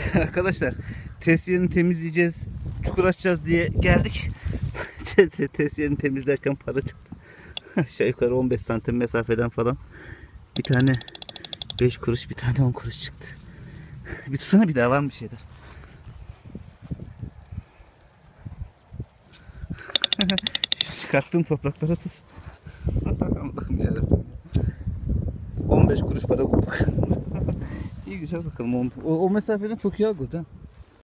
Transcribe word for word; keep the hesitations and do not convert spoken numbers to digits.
Arkadaşlar test yerini temizleyeceğiz, çukur açacağız diye geldik. Test yerini temizlerken para çıktı. Aşağı yukarı on beş santim mesafeden falan. Bir tane beş kuruş, bir tane on kuruş çıktı. Bir tutsana, bir daha var mı bir şeyler? Şu çıkarttığım topraklara tut. Allah'ım yarabbim. on beş kuruş para bulduk. İyi, güzel bakalım. O, o mesafeden çok iyi aldı ha.